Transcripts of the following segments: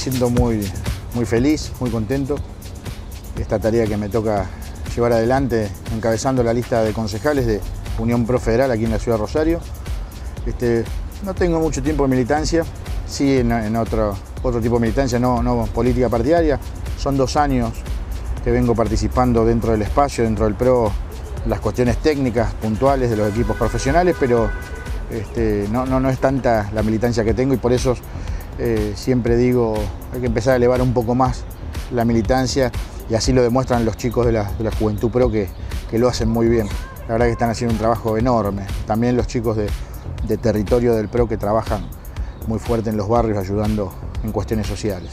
siento muy feliz, muy contento. Esta tarea que me toca llevar adelante, encabezando la lista de concejales de Unión Pro Federal aquí en la ciudad de Rosario. No tengo mucho tiempo de militancia, sí en otro tipo de militancia, no política partidaria. Son 2 años que vengo participando dentro del espacio, dentro del PRO, las cuestiones técnicas, puntuales de los equipos profesionales, pero no es tanta la militancia que tengo y por eso siempre digo hay que empezar a elevar un poco más la militancia y así lo demuestran los chicos de la Juventud Pro que lo hacen muy bien. La verdad que están haciendo un trabajo enorme. También los chicos de territorio del PRO que trabajan muy fuerte en los barrios ayudando en cuestiones sociales.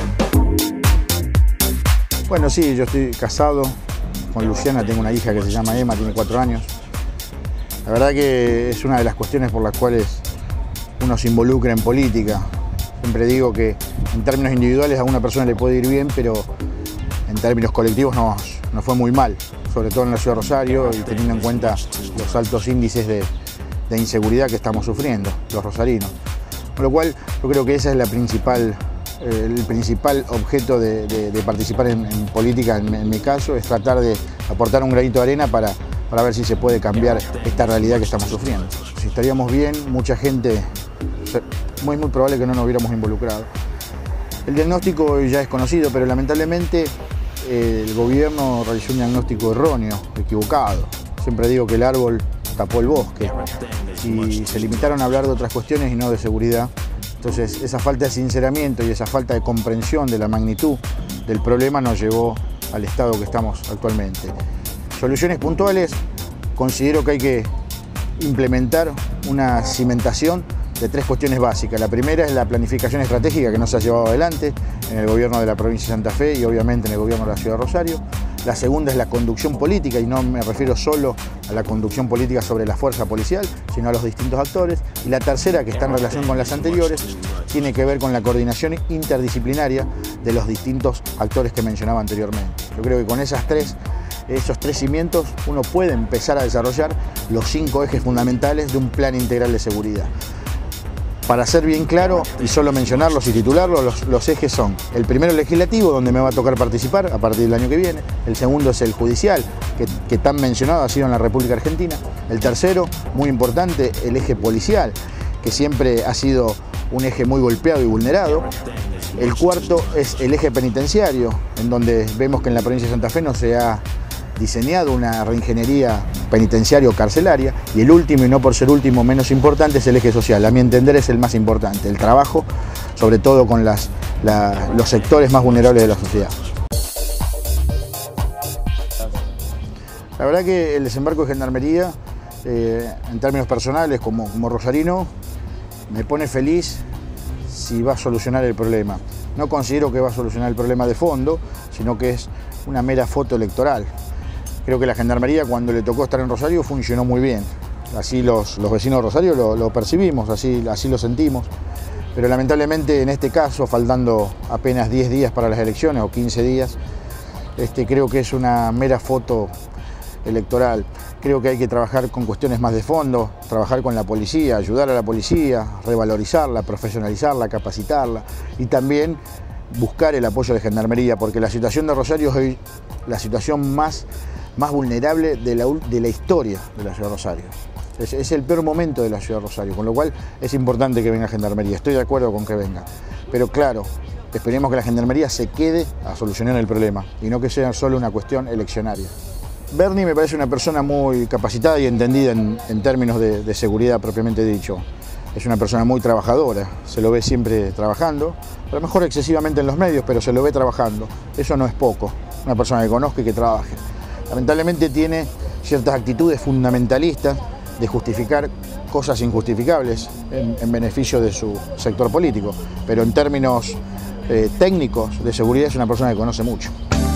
Bueno, sí, yo estoy casado con Luciana, tengo una hija que se llama Emma, tiene 4 años. La verdad que es una de las cuestiones por las cuales uno se involucra en política. Siempre digo que en términos individuales a una persona le puede ir bien, pero en términos colectivos nos fue muy mal, sobre todo en la ciudad de Rosario y teniendo en cuenta los altos índices de inseguridad que estamos sufriendo los rosarinos. Con lo cual yo creo que ese es el principal objeto de participar en política, en mi caso, es tratar de aportar un granito de arena para ver si se puede cambiar esta realidad que estamos sufriendo. Si estaríamos bien, mucha gente, es muy probable que no nos hubiéramos involucrado. El diagnóstico ya es conocido, pero lamentablemente el gobierno realizó un diagnóstico erróneo, equivocado. Siempre digo que el árbol tapó el bosque y se limitaron a hablar de otras cuestiones y no de seguridad. Entonces esa falta de sinceramiento y esa falta de comprensión de la magnitud del problema nos llevó al estado que estamos actualmente. Soluciones puntuales, considero que hay que implementar una cimentación de 3 cuestiones básicas. La primera es la planificación estratégica que no se ha llevado adelante en el gobierno de la provincia de Santa Fe y obviamente en el gobierno de la ciudad de Rosario. La segunda es la conducción política y no me refiero solo a la conducción política sobre la fuerza policial, sino a los distintos actores. Y la tercera, que está en relación con las anteriores, tiene que ver con la coordinación interdisciplinaria de los distintos actores que mencionaba anteriormente. Yo creo que con esos 3 cimientos uno puede empezar a desarrollar los 5 ejes fundamentales de un plan integral de seguridad. Para ser bien claro y solo mencionarlos y titularlos, los ejes son: el primero, el legislativo, donde me va a tocar participar a partir del año que viene. El segundo es el judicial, que tan mencionado ha sido en la República Argentina. El tercero, muy importante, el eje policial, que siempre ha sido un eje muy golpeado y vulnerado. El cuarto es el eje penitenciario, en donde vemos que en la provincia de Santa Fe no se ha diseñado una reingeniería penitenciario-carcelaria. Y el último, y no por ser último menos importante, es el eje social. A mi entender es el más importante, el trabajo, sobre todo con los sectores más vulnerables de la sociedad. La verdad que el desembarco de Gendarmería, en términos personales, como rosarino, me pone feliz si va a solucionar el problema. No considero que va a solucionar el problema de fondo, sino que es una mera foto electoral. Creo que la Gendarmería, cuando le tocó estar en Rosario, funcionó muy bien. Así los vecinos de Rosario lo percibimos, así lo sentimos. Pero lamentablemente en este caso, faltando apenas 10 días para las elecciones o 15 días, creo que es una mera foto electoral. Creo que hay que trabajar con cuestiones más de fondo, trabajar con la policía, ayudar a la policía, revalorizarla, profesionalizarla, capacitarla y también buscar el apoyo de Gendarmería, porque la situación de Rosario es hoy la situación más vulnerable de la historia de la ciudad de Rosario. Es el peor momento de la ciudad de Rosario, con lo cual es importante que venga Gendarmería. Estoy de acuerdo con que venga, pero claro, esperemos que la Gendarmería se quede a solucionar el problema y no que sea solo una cuestión eleccionaria. Bernie me parece una persona muy capacitada y entendida en términos de seguridad propiamente dicho. Es una persona muy trabajadora, se lo ve siempre trabajando, a lo mejor excesivamente en los medios, pero se lo ve trabajando. Eso no es poco, una persona que conozca y que trabaje. Lamentablemente tiene ciertas actitudes fundamentalistas de justificar cosas injustificables en beneficio de su sector político, pero en términos técnicos de seguridad es una persona que conoce mucho.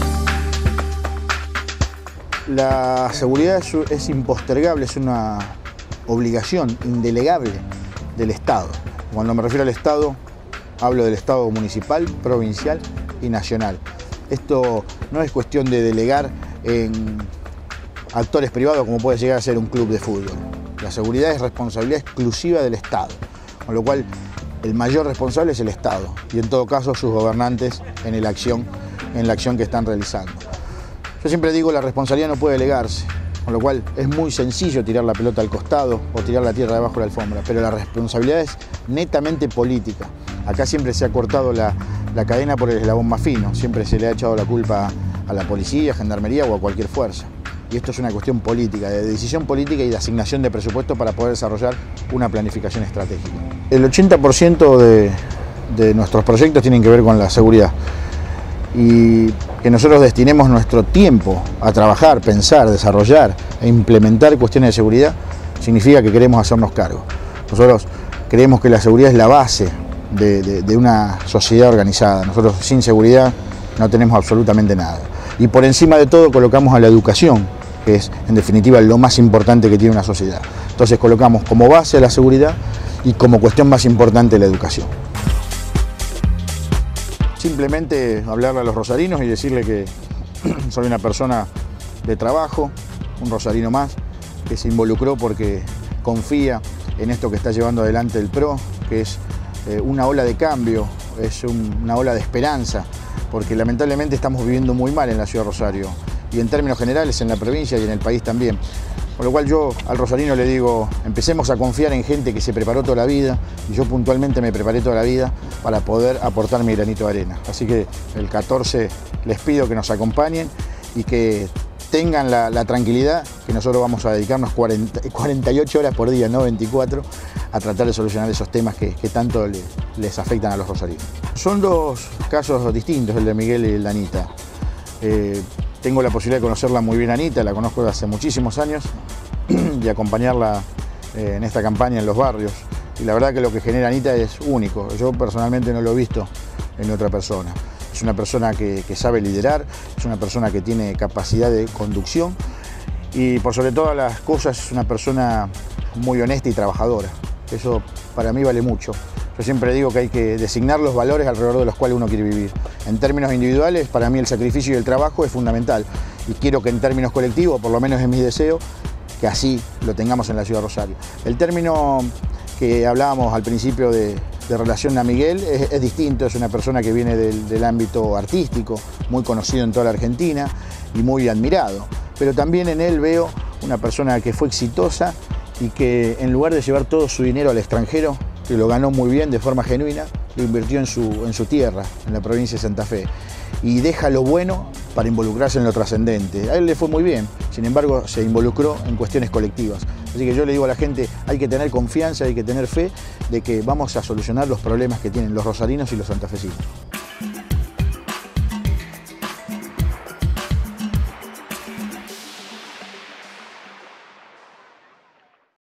La seguridad es impostergable, es una obligación indelegable del Estado. Cuando me refiero al Estado, hablo del Estado municipal, provincial y nacional. Esto no es cuestión de delegar en actores privados como puede llegar a ser un club de fútbol. La seguridad es responsabilidad exclusiva del Estado, con lo cual el mayor responsable es el Estado y en todo caso sus gobernantes en la acción que están realizando. Yo siempre digo, la responsabilidad no puede delegarse, con lo cual es muy sencillo tirar la pelota al costado o tirar la tierra debajo de la alfombra, pero la responsabilidad es netamente política. Acá siempre se ha cortado la cadena por el eslabón más fino, siempre se le ha echado la culpa a la policía, gendarmería o a cualquier fuerza. Y esto es una cuestión política, de decisión política y de asignación de presupuesto para poder desarrollar una planificación estratégica. El 80% de nuestros proyectos tienen que ver con la seguridad. Y que nosotros destinemos nuestro tiempo a trabajar, pensar, desarrollar e implementar cuestiones de seguridad significa que queremos hacernos cargo. Nosotros creemos que la seguridad es la base de una sociedad organizada. Nosotros sin seguridad no tenemos absolutamente nada. Y por encima de todo colocamos a la educación, que es en definitiva lo más importante que tiene una sociedad. Entonces colocamos como base a la seguridad y como cuestión más importante la educación. Simplemente hablarle a los rosarinos y decirle que soy una persona de trabajo, un rosarino más, que se involucró porque confía en esto que está llevando adelante el PRO, que es una ola de cambio, es una ola de esperanza, porque lamentablemente estamos viviendo muy mal en la ciudad de Rosario y en términos generales en la provincia y en el país también. Con lo cual yo al rosarino le digo, empecemos a confiar en gente que se preparó toda la vida y yo puntualmente me preparé toda la vida para poder aportar mi granito de arena. Así que el 14 les pido que nos acompañen y que tengan la tranquilidad que nosotros vamos a dedicarnos 48 horas por día, no 24, a tratar de solucionar esos temas que tanto les afectan a los rosarinos. Son dos casos distintos, el de Miguel y el de Anita. Tengo la posibilidad de conocerla muy bien a Anita, la conozco desde hace muchísimos años, y acompañarla en esta campaña en los barrios. Y la verdad que lo que genera Anita es único. Yo personalmente no lo he visto en otra persona. Es una persona que sabe liderar, es una persona que tiene capacidad de conducción y por sobre todas las cosas es una persona muy honesta y trabajadora. Eso para mí vale mucho. Yo siempre digo que hay que designar los valores alrededor de los cuales uno quiere vivir. En términos individuales, para mí el sacrificio y el trabajo es fundamental. Y quiero que en términos colectivos, por lo menos es mi deseo, que así lo tengamos en la ciudad de Rosario. El término que hablábamos al principio de relación a Miguel es distinto, es una persona que viene del ámbito artístico, muy conocido en toda la Argentina y muy admirado. Pero también en él veo una persona que fue exitosa y que en lugar de llevar todo su dinero al extranjero, que lo ganó muy bien de forma genuina, lo invirtió en su tierra, en la provincia de Santa Fe. Y deja lo bueno para involucrarse en lo trascendente. A él le fue muy bien, sin embargo se involucró en cuestiones colectivas. Así que yo le digo a la gente, hay que tener confianza, hay que tener fe de que vamos a solucionar los problemas que tienen los rosarinos y los santafesinos.